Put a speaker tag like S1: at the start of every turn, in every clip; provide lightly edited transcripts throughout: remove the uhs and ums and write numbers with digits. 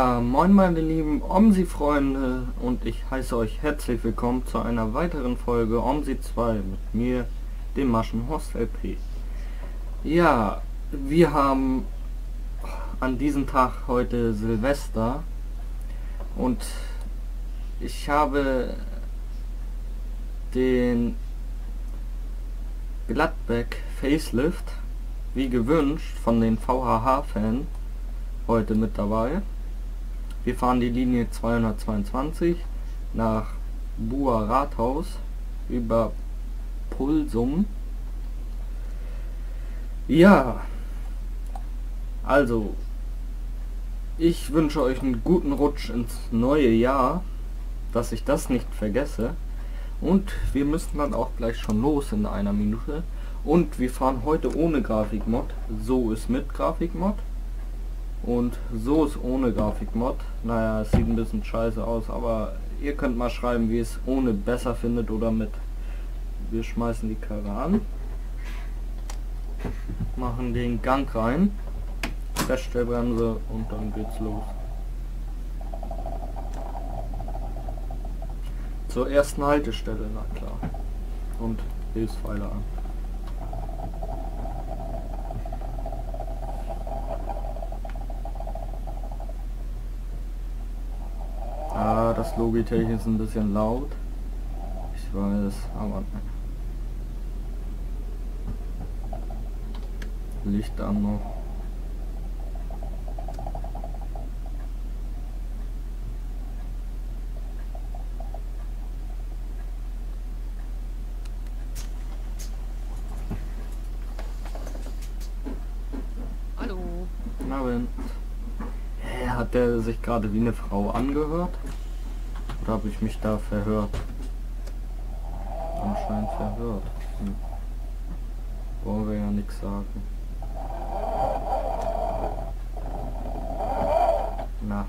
S1: Ja, moin meine lieben OMSI-Freunde und ich heiße euch herzlich willkommen zu einer weiteren Folge OMSI 2 mit mir, dem Maschenhorst LP. Ja, wir haben an diesem Tag heute Silvester und ich habe den Gladbeck Facelift, wie gewünscht, von den VHH-Fan heute mit dabei. Wir fahren die Linie 222 nach Buer Rathaus über Pulsum. Ja, also ich wünsche euch einen guten Rutsch ins neue Jahr, dass ich das nicht vergesse. Und wir müssen dann auch gleich schon los in einer Minute. Und wir fahren heute ohne Grafikmod. So ist mit Grafikmod. Und so ist ohne Grafikmod. Naja, es sieht ein bisschen scheiße aus, aber ihr könnt mal schreiben, wie es ohne besser findet oder mit. Wir schmeißen die Karre an, machen den Gang rein, Feststellbremse und dann geht's los. Zur ersten Haltestelle, na klar. Und Hilfspfeiler an. Ah, das Logitech ist ein bisschen laut. Ich weiß, aber Licht an noch.
S2: Hallo.
S1: Na wenn. Hat der sich gerade wie eine Frau angehört? Oder habe ich mich da verhört? Anscheinend verhört. Wollen wir ja nichts sagen. Na.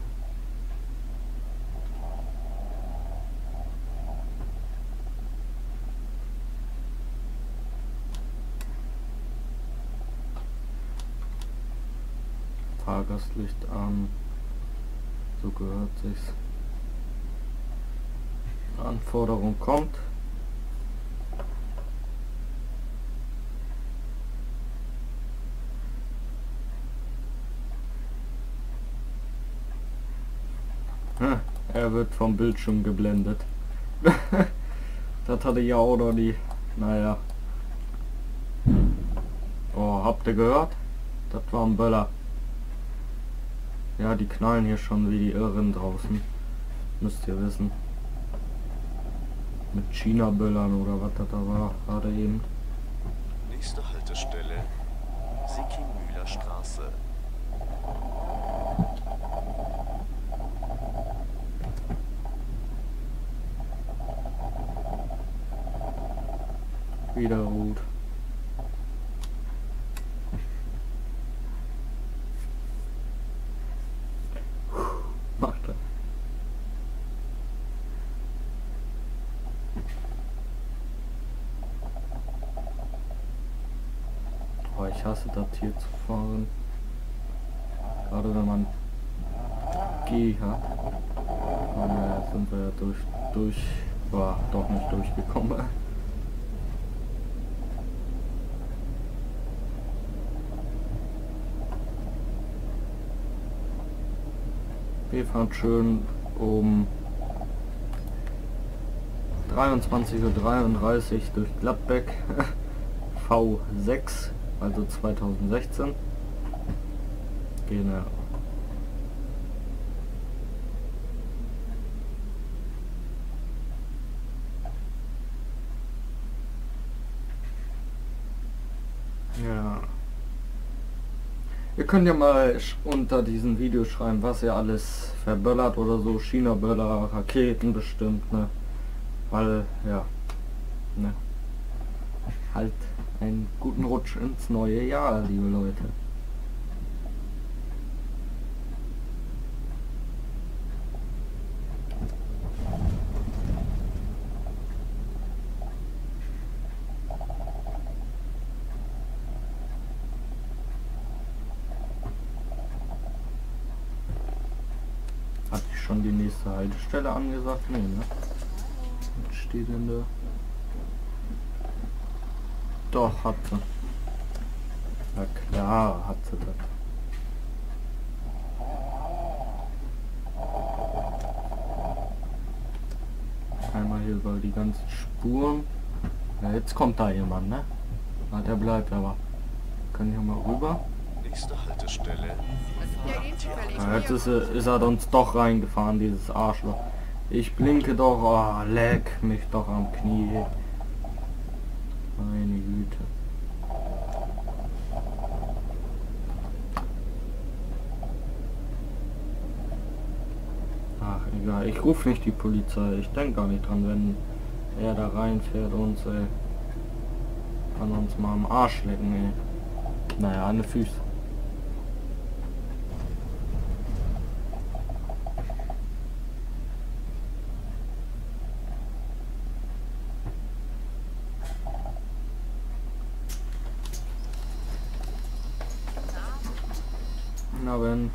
S1: Fahrgastlicht an. So gehört sich's. Anforderung kommt. Er wird vom Bildschirm geblendet. Das hatte ich ja auch noch nie. Naja. Oh, habt ihr gehört? Das war ein Böller. Ja, die knallen hier schon wie die Irren draußen. Müsst ihr wissen. Mit China-Böllern oder was das da war, gerade eben.
S3: Nächste Haltestelle, Sickingmühler Straße.
S1: Wieder gut. Macht er. Oh, ich hasse das hier zu fahren. Gerade wenn man G hat. Oh, naja, sind wir ja war doch nicht durchgekommen. Wir fahren schön um 23:33 Uhr durch Gladbeck V6, also 2016. Genau. Ja. Ihr könnt ja mal unter diesen Videos schreiben, was ihr alles verböllert oder so, China-Böller, Raketen bestimmt, ne? Weil, ja, ne? Halt einen guten Rutsch ins neue Jahr, liebe Leute. schon die nächste Haltestelle angesagt? Nee, ne? Was steht denn da? Doch, hat sie. Na klar, hat sie das. Einmal hier über die ganzen Spuren. Ja, jetzt kommt da jemand, ne? Ah, der bleibt aber. Kann ich mal rüber?
S3: Nächste Haltestelle.
S2: Ja, geht zufällig.
S1: Ja, jetzt ist er uns doch reingefahren, dieses Arschloch. Ich blinke doch, oh, leck mich doch am Knie. Meine Güte. Ach, egal. Ich rufe nicht die Polizei. Ich denke gar nicht dran, wenn er da reinfährt und kann uns mal am Arsch lecken, ey. Naja, an die Füße. Na wenn.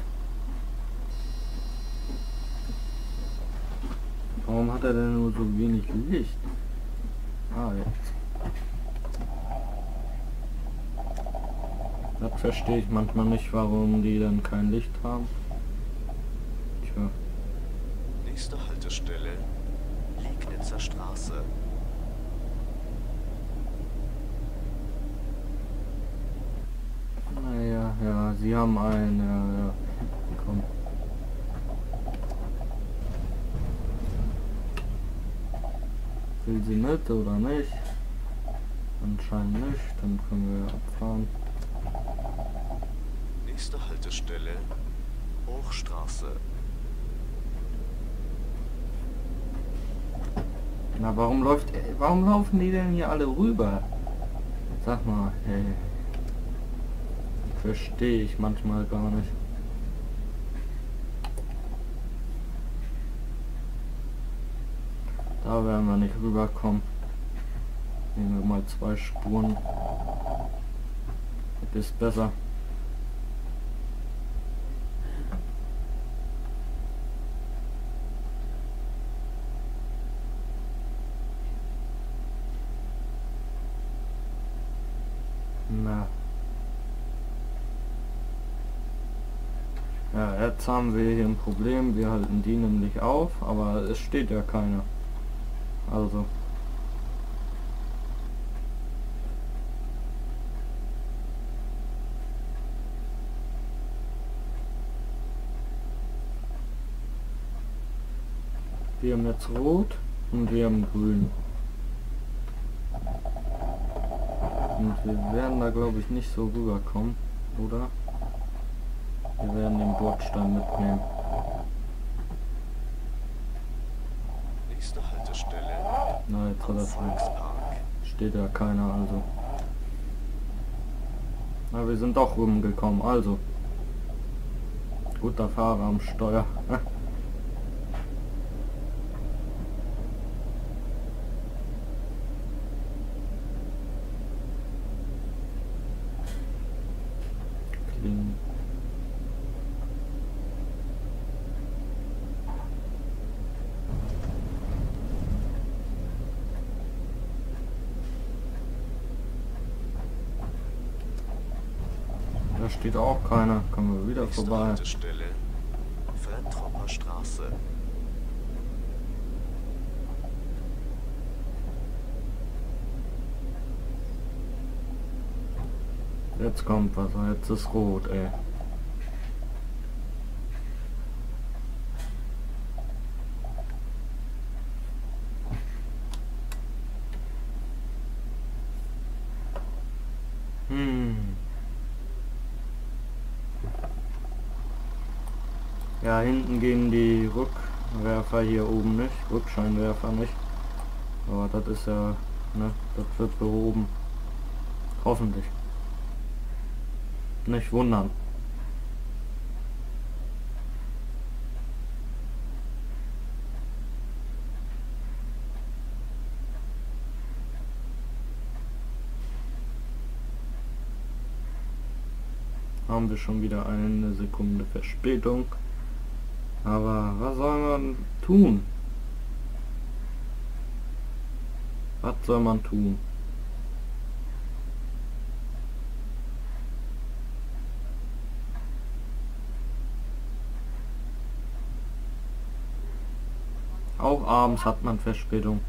S1: Warum hat er denn nur so wenig Licht? Ah, jetzt. Das verstehe ich manchmal nicht, warum die dann kein Licht haben. Tja.
S3: Nächste Haltestelle. Liegnitzer Straße.
S1: Naja, ja, sie haben einen, ja. Komm. Will sie mit oder nicht? Anscheinend nicht, dann können wir abfahren.
S3: Nächste Haltestelle. Hochstraße.
S1: Na, warum laufen die denn hier alle rüber? Sag mal, hey. Verstehe ich manchmal gar nicht. Da werden wir nicht rüberkommen. Nehmen wir mal 2 Spuren. Das ist besser. Na. Ja, jetzt haben wir hier ein Problem. Wir halten die nämlich auf, aber es steht ja keiner. Also. Wir haben jetzt Rot und wir haben Grün. Und wir werden da glaube ich nicht so rüberkommen, oder? Wir werden den Bordstein mitnehmen.
S3: Nächste Haltestelle.
S1: Na, jetzt hat er
S3: Volkspark.
S1: steht ja keiner, also. Na, wir sind doch rumgekommen, also. Guter Fahrer am Steuer. Kling. Da steht auch keiner. Kommen wir wieder
S3: Nächste
S1: vorbei.
S3: Haltestelle. Frentropper Straße.
S1: Jetzt kommt was. Jetzt ist rot, ey. Ja, hinten gehen die Rückwerfer hier oben nicht, Rückscheinwerfer nicht. Aber das ist ja, ne, das wird behoben. Hoffentlich. Nicht wundern. Haben wir schon wieder eine Sekunde Verspätung. Aber was soll man tun? Was soll man tun? Auch abends hat man Verspätung.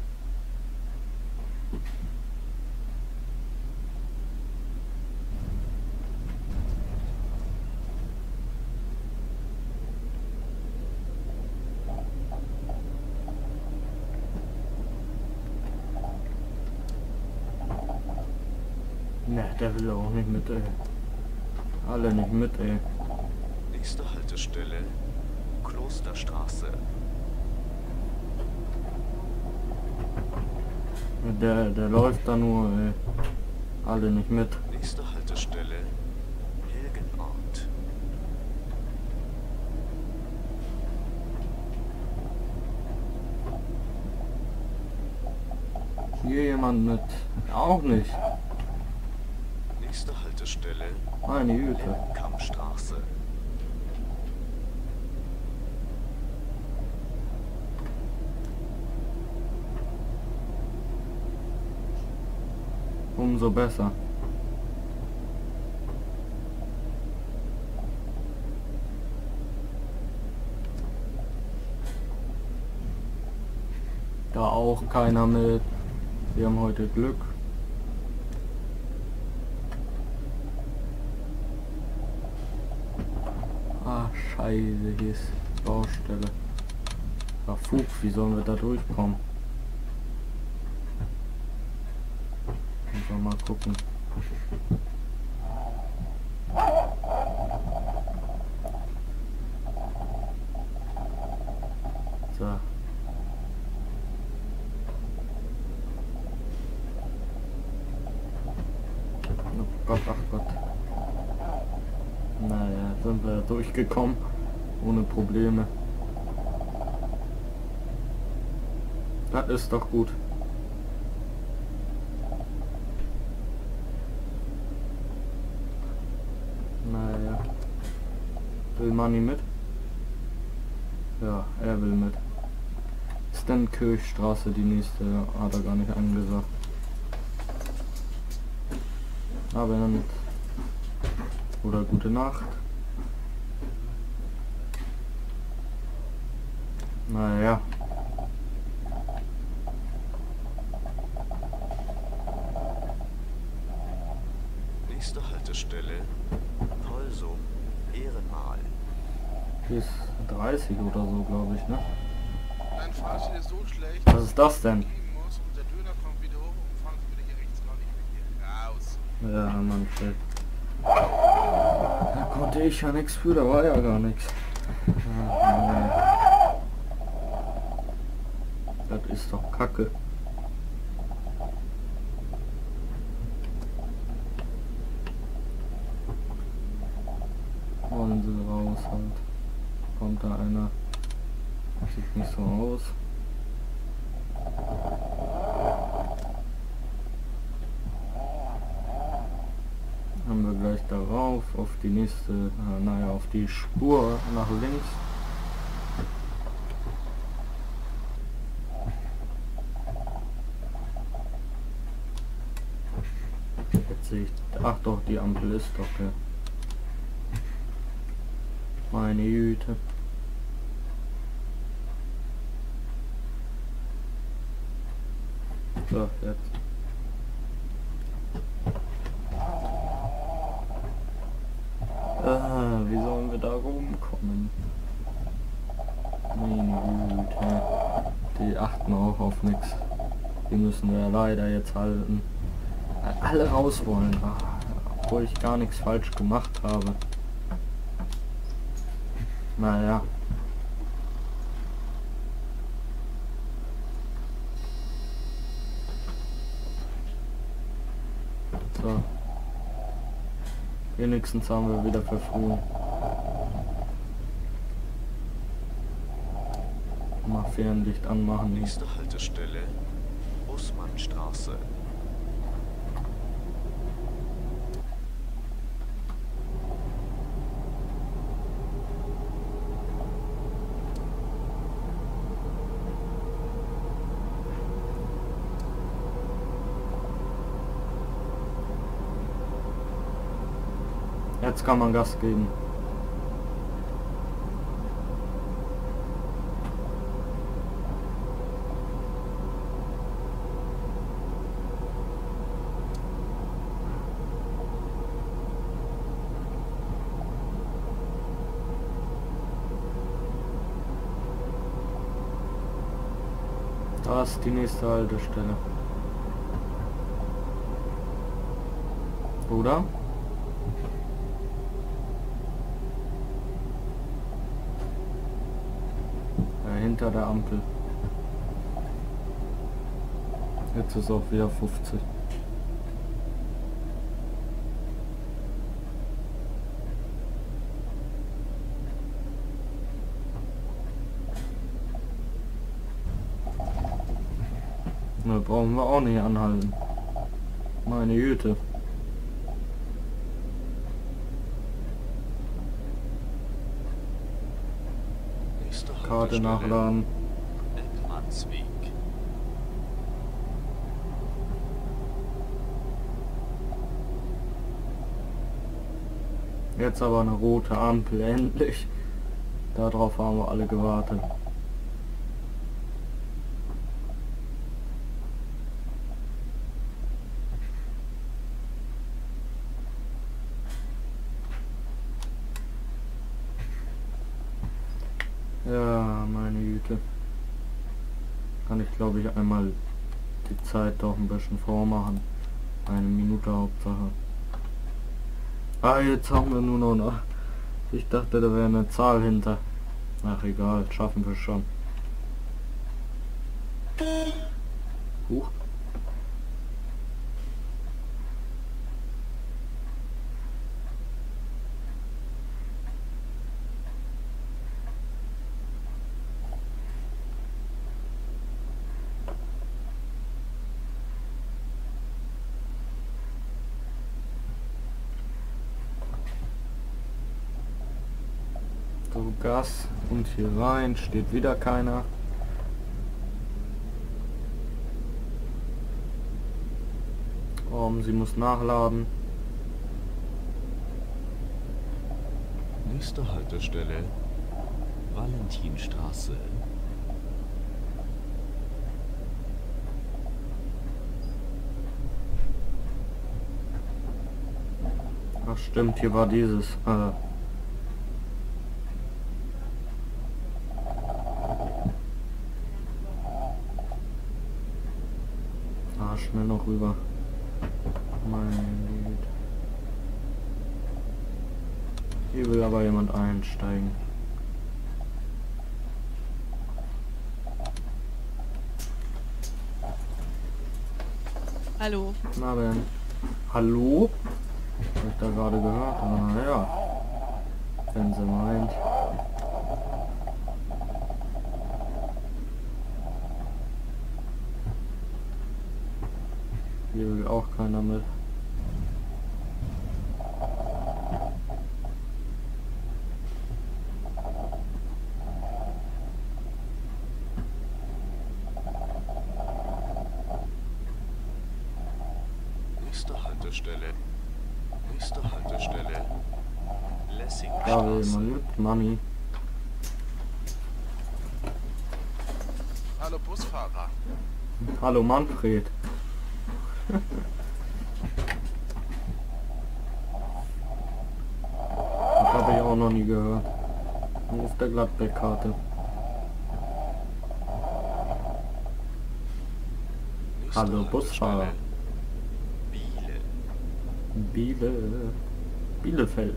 S1: Ne, der will auch nicht mit, ey. Alle nicht mit, ey.
S3: Nächste Haltestelle Klosterstraße.
S1: Der läuft da nur, ey. Alle nicht mit.
S3: Nächste Haltestelle Hilgenort.
S1: Hier jemand mit. Auch nicht.
S3: Nächste Haltestelle
S1: Meine Güte.
S3: Kammstraße.
S1: Umso besser. Da auch keiner mit. Wir haben heute Glück. Ah, scheiße, hier ist Baustelle. Ah, Fug, wie sollen wir da durchkommen? Müssen wir mal gucken. So. Oh Gott, ach Gott. Naja, sind wir durchgekommen. Ohne Probleme. Das ist doch gut. Naja. Will Manni mit? Ja, er will mit. Ist denn Kirchstraße die nächste? Hat er gar nicht angesagt. Aber dann... Oder gute Nacht. Naja.
S3: Nächste Haltestelle Polsum Ehrenmal.
S1: Hier ist 30 oder so, glaube ich, ne?
S4: Dein Fahrstil ist so schlecht,
S1: Was ist das denn?
S4: gehen muss und der Döner kommt wieder hoch und fahren Sie wieder hier rechts ran, ich will hier raus.
S1: Ja, Mann, shit. Da konnte ich ja nichts für, da war ja gar nichts. Das ist doch Kacke. Wollen sie raus halt. Kommt da einer. Sieht nicht so aus. Haben wir gleich darauf auf die nächste, naja, auf die Spur nach links. Jetzt sehe ich, ach doch, die Ampel ist doch, ja. Meine Güte. So, jetzt. Wie sollen wir da rumkommen? Meine Güte. Die achten auch auf nichts. Die müssen wir leider jetzt halten. Alle raus wollen. Ach, obwohl ich gar nichts falsch gemacht habe. Naja. So. Wenigstens haben wir wieder Verfrühung. Mal Fernlicht anmachen.
S3: Nächste Haltestelle Bussmannstraße.
S1: Jetzt kann man Gas geben. Da ist die nächste Haltestelle. Oder? Ja, hinter der Ampel. Jetzt ist auch wieder 50. Da brauchen wir auch nicht anhalten. Meine Güte.
S3: Nächste
S1: Karte
S3: Haltestelle
S1: nachladen.
S3: Eckmannsweg.
S1: Jetzt aber eine rote Ampel, endlich. Darauf haben wir alle gewartet. Ja, meine Güte. Kann ich glaube ich einmal die Zeit doch ein bisschen vormachen. Eine Minute Hauptsache. Ah, jetzt haben wir nur noch. Ich dachte, da wäre eine Zahl hinter. Ach egal, schaffen wir schon. Huch. So, Gas und hier rein, steht wieder keiner. Sie muss nachladen.
S3: Nächste Haltestelle Valentinstraße.
S1: Ach stimmt, hier war dieses. Schnell noch rüber. Mein Güte. Hier will aber jemand einsteigen.
S2: Hallo.
S1: Na denn. Hallo? Hab ich da gerade gehört? Ah ja. Wenn sie meint. Hier will auch keiner mit.
S3: Nächste Haltestelle
S1: Da will
S3: Lessingstraße.
S1: man mit, Mami.
S4: Hallo Busfahrer.
S1: Hallo Manfred. Das habe ich auch noch nie gehört. Nur auf der Gladbeck-Karte.
S3: Nächste
S1: Hallo Busfahrer.
S3: Haltestelle Biele.
S1: Bielefeld.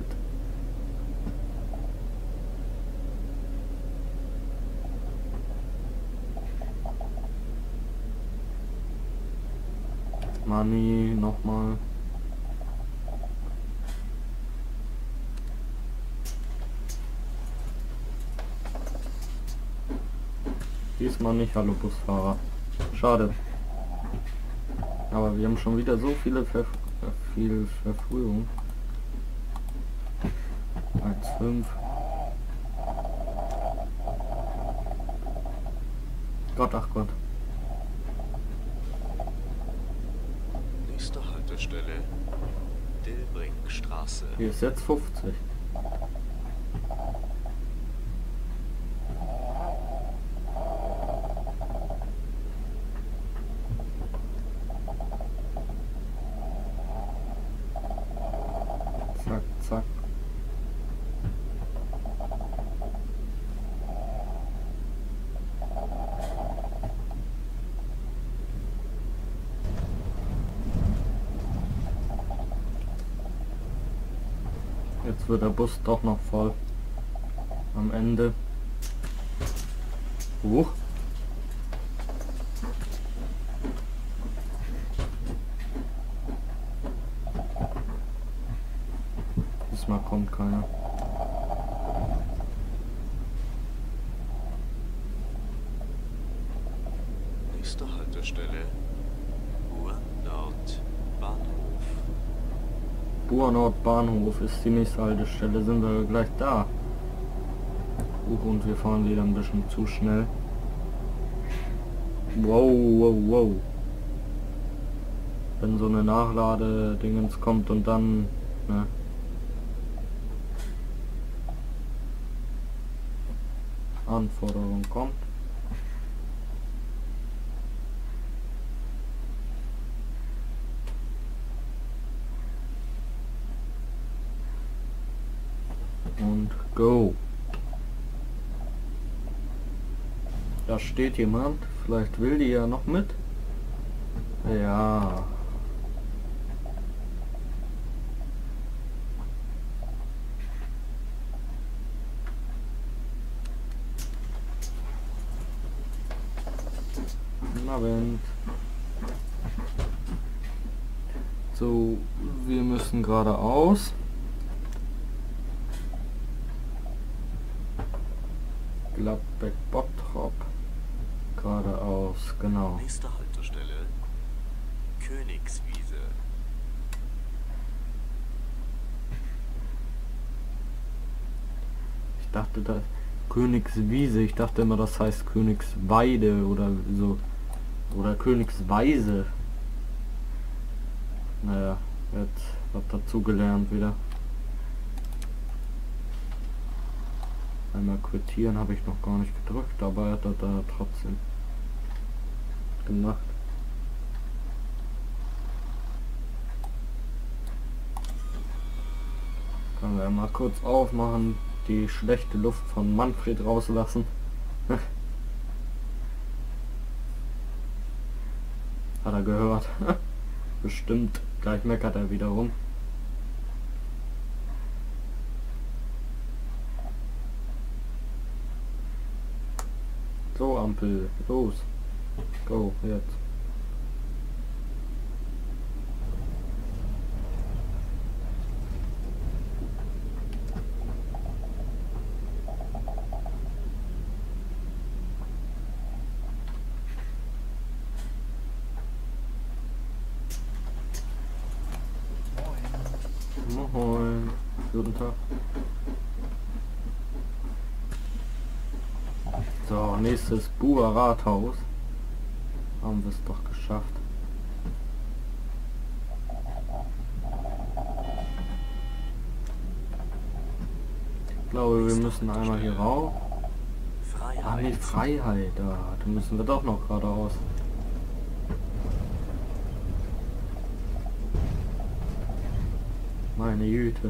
S1: Mani, nochmal. Diesmal nicht, hallo Busfahrer. Schade. Aber wir haben schon wieder so viele viel Verfrühung. 1,5. Gott, ach Gott.
S3: Nächste Haltestelle Dilbrinkstraße.
S1: Hier ist jetzt 50. Zack, zack. Jetzt wird der Bus doch noch voll. Am Ende. Huch. Diesmal kommt keiner.
S3: Nächste Haltestelle. Ruhr-Nord Bahnhof.
S1: Ruhr-Nord Bahnhof ist die nächste Haltestelle. Sind wir gleich da. Und wir fahren wieder ein bisschen zu schnell. Wow, wow, wow. Wenn so eine Nachladedingens kommt und dann, ne? Anforderung kommt. Und go. Da steht jemand. Vielleicht will die ja noch mit. Ja. Guten Abend. So, wir müssen geradeaus. Gladbeck-Bottrop. Geradeaus, genau.
S3: Nächste Haltestelle. Königswiese.
S1: Ich dachte da Königswiese, ich dachte immer das heißt Königsweide oder so. Oder Königsweise. Naja, jetzt was dazugelernt wieder. Einmal quittieren habe ich noch gar nicht gedrückt, aber er hat das da trotzdem gemacht. Können wir mal kurz aufmachen, die schlechte Luft von Manfred rauslassen. Hat er gehört. Bestimmt. Gleich meckert er wieder rum. So, Ampel, los. Go, jetzt. Moin. Guten Tag. So, nächstes Buer Rathaus. Haben wir es doch geschafft. Ich glaube, wir müssen einmal hier rauf. Ah, nee, Freiheit. Da müssen wir doch noch geradeaus. Meine Güte.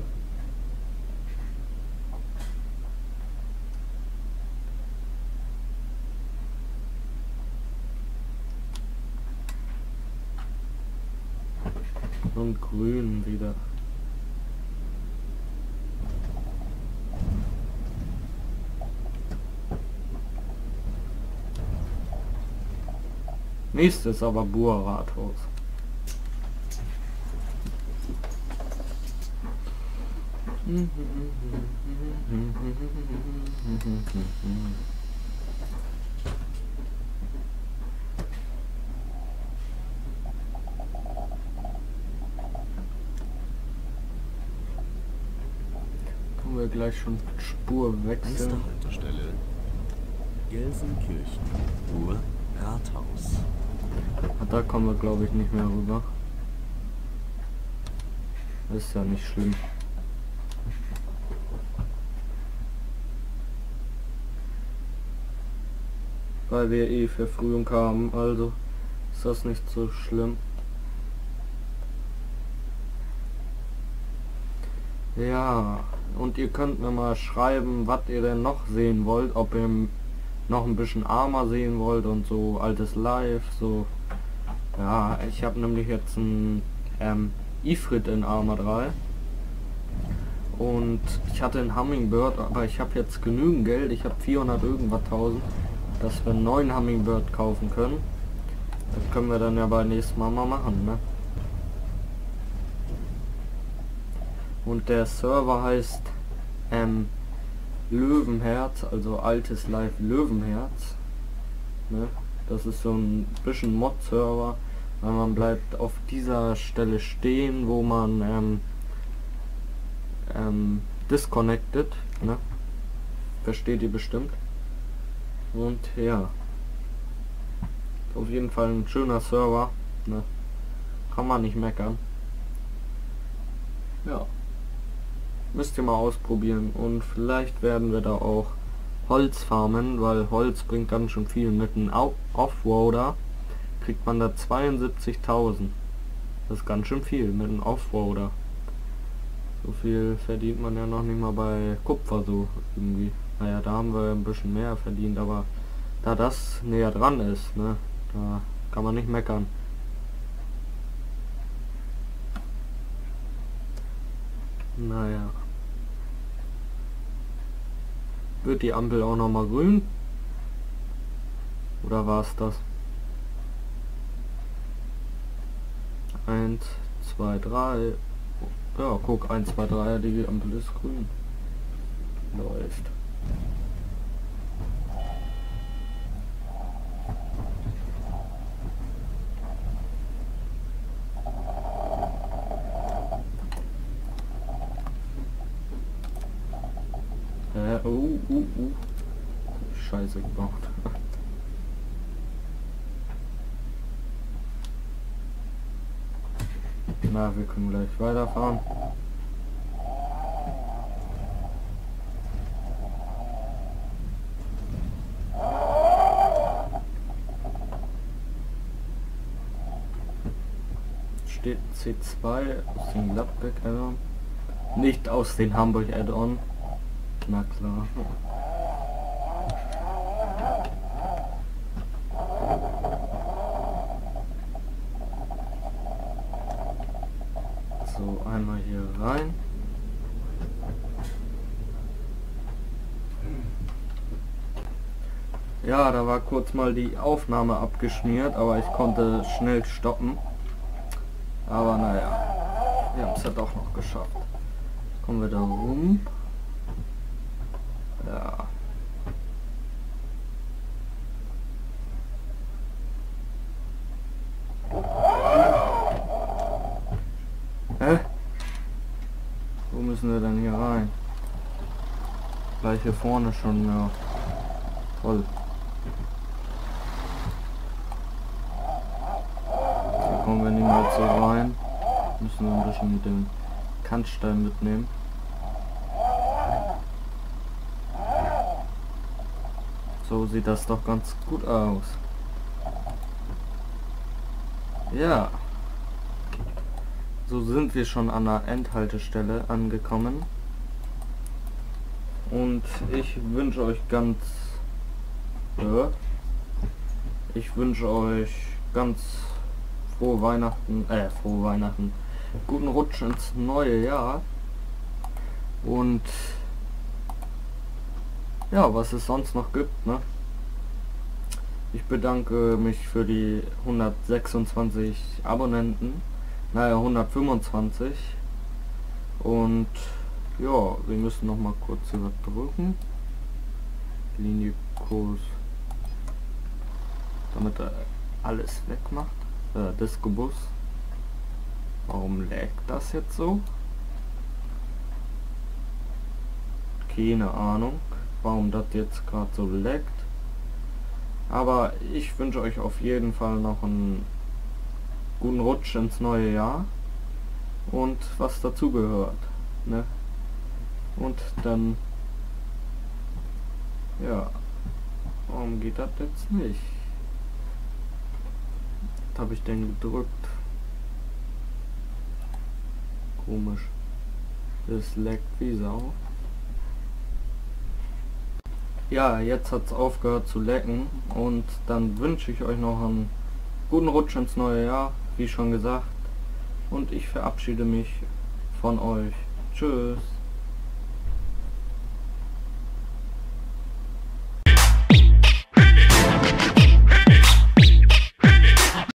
S1: Und grün wieder. Nächstes aber Buer Rathaus. Können wir gleich schon Spur
S3: Nächste
S1: wechseln.
S3: Haltestelle. Gelsenkirchen. Ruhr Rathaus.
S1: Da kommen wir glaube ich nicht mehr rüber. Ist ja nicht schlimm. Weil wir eh Verfrühung haben, also ist das nicht so schlimm. Ja, und ihr könnt mir mal schreiben, was ihr denn noch sehen wollt, ob ihr noch ein bisschen Arma sehen wollt und so altes Live, so. Ja, ich habe nämlich jetzt ein Ifrit in Arma 3 und ich hatte einen Hummingbird, aber ich habe jetzt genügend Geld, ich habe 400 irgendwas 1000, dass wir einen neuen Hummingbird kaufen können. Das können wir dann ja beim nächsten Mal machen, ne? Und der Server heißt Löwenherz, also altes Live Löwenherz, ne? Das ist so ein bisschen Mod-Server, weil man bleibt auf dieser Stelle stehen, wo man disconnected, ne? Versteht ihr bestimmt. Und ja, auf jeden Fall ein schöner Server, ne? Kann man nicht meckern. Ja, müsst ihr mal ausprobieren und vielleicht werden wir da auch Holz farmen, weil Holz bringt ganz schön viel. Mit einem Offroader kriegt man da 72.000. Das ist ganz schön viel mit einem Offroader. So viel verdient man ja noch nicht mal bei Kupfer so irgendwie. Naja, da haben wir ein bisschen mehr verdient, aber da das näher dran ist, ne, da kann man nicht meckern. Naja. Wird die Ampel auch noch mal grün? Oder war es das? 1, 2, 3. Ja, guck, 1, 2, 3, die Ampel ist grün. Läuft. Scheiße gebaut. Na, wir können gleich weiterfahren. Steht C2 aus dem Gladbeck Add-on. Nicht aus den Hamburg Add-on. Na klar. So, einmal hier rein. Ja, da war kurz mal die Aufnahme abgeschmiert, aber ich konnte schnell stoppen. Aber naja, wir haben es ja doch noch geschafft. Kommen wir da rum. Ja. Hä? Wo müssen wir denn hier rein? Gleich hier vorne schon, ja. Toll. Da kommen wir niemals so rein. Müssen wir ein bisschen mit dem Kannstein mitnehmen. So sieht das doch ganz gut aus. Ja. So sind wir schon an der Endhaltestelle angekommen. Und ich wünsche euch ganz frohe Weihnachten, guten Rutsch ins neue Jahr. Und ja, was es sonst noch gibt, ne? Ich bedanke mich für die 126 Abonnenten, naja 125, und ja, wir müssen noch mal kurz überbrücken. Linie Kurs, damit er alles wegmacht. Disco-Bus. Warum laggt das jetzt so? Keine Ahnung, warum das jetzt gerade so laggt. Aber ich wünsche euch auf jeden Fall noch einen guten Rutsch ins neue Jahr. und was dazugehört, ne? Und dann, ja, warum geht das jetzt nicht? Was habe ich denn gedrückt? Komisch. Das leckt wie Sau. Ja, jetzt hat's aufgehört zu lecken und dann wünsche ich euch noch einen guten Rutsch ins neue Jahr, wie schon gesagt. Und ich verabschiede mich von euch. Tschüss.